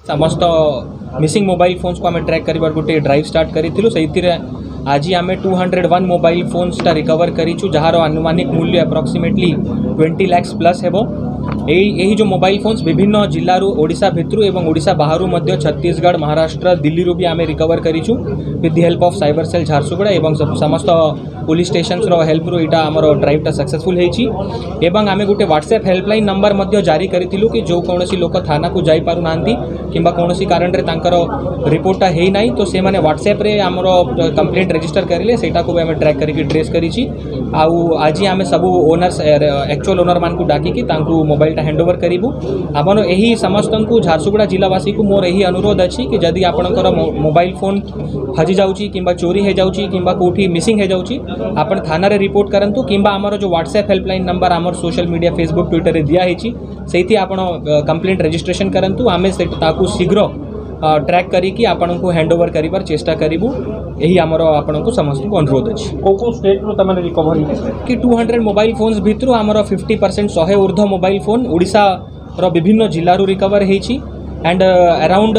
समस्त missing mobile phones को आम ट्रैक कर गोटे ड्राइव स्टार्ट करूँ से आज आम 201 मोबाइल फोन्स रिकवर करूँ जार आनुमानिक मूल्य अप्रोक्सीमेटली 20 लाख प्लस हेबो। यही जो मोबाइल फोन्स विभिन्न जिलूर ओडिशा भितर एवं ओडिशा बाहर मध्य छत्तीसगढ़ महाराष्ट्र दिल्ली भी आम रिकवर करूँ with the help of cyber cell Jharsuguda एवं समस्त पुलिस स्टेशन हेल्प रू यहाँ आम ड्राइवटा सक्सेसफुल होती आम गोटे व्हाट्सएप हेल्पलाइन नंबर मध्य जारी करूँ कि जो कौन लोक थाना को जाई पारु नांती किंबा कौन कारण रे तांकर रिपोर्टा है ना तो से माने व्हाट्सएप रे आमर कंप्लेंट रजिस्टर करेंगे सेटा को भी आम ट्रैक करके ट्रेस करी आज आम सब ओनर्स एक्चुअल ओनर मान को डाकिकी मोबाइलटा हैंडओवर करूँ आपन यही समस्त को झारसुगुड़ा जिलावासी को मोर यही अनुरोध अच्छी कि जदि आपणकर मोबाइल फोन हजि जाऊँगी किंबा चोरी हो जाऊँगी किंबा कोठी मिसिंग हो जाऊँगी आपण थाना रे रिपोर्ट करंतु किंबा आमर जो व्हाट्सएप हेल्पलाइन नंबर आमर सोशल मीडिया फेसबुक ट्विटर रे दिया है से आपण कंप्लेंट रजिस्ट्रेशन करंतु आमे ताकू शीघ्र ट्रैक करी आपण को हैंडओवर करिबार चेष्टा करिबु यही आमर आपण को समस्त को अनुरोध अछि। को स्टेट रो तमने रिकवरी कि 200 मोबाइल फोन्स भितर आमर 50% 100 ऊर्ध्व मोबाइल फोन ओडिशा रो विभिन्न जिल्लारू रिकवर हेछि एंड अराउंड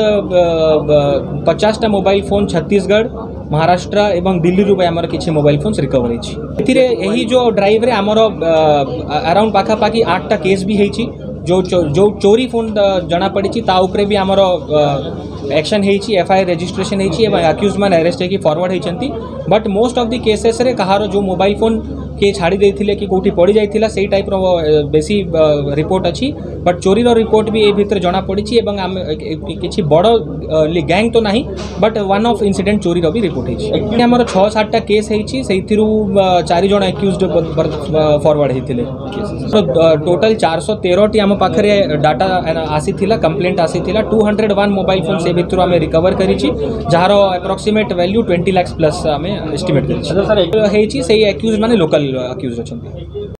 50टा मोबाइल फोन छत्तीसगढ़ महाराष्ट्र एवं दिल्ली रू आमर किछि मोबाइल फोन्स रिकवर हेछि। यही जो ड्राइव रे आमर अराउंड पाखापाखी 8टा केस भी हेछि जो चोरी फोन जना पड़ी ता उपरे भी आमर एक्शन होती एफआईआर रजिस्ट्रेशन होती अक्यूज मैंने अरेस्ट होगी फॉरवर्ड होती but most of the cases रे कहार जो मोबाइल फोन किए छाड़ी देथिले कि कोठी पड़ी जाइथिला सेही टाइप रो बेसी रिपोर्ट अच्छी बट चोरी रो रिपोर्ट भी ए भीतर जना पड़ी एवं आम किछि बड़ गैंग तो नहीं बट वन ऑफ इंसिडेंट चोरी रो भी रिपोर्ट होती आमर 6-7टा केस होती से 4 जन एक्यूज्ड फॉरवर्ड होते टोटल 413 टी आम पाखरे डाटा आसीथिला कंप्लेंट आसीथिला 201 मोबाइल फोन से भितर आम रिकवर करिछि जार अप्रोक्सीमेट वैल्यू 20 लाख प्लस आम एस्टिमेट करिछि। से एक्यूज माने लोकल अक्यूज अच्छा।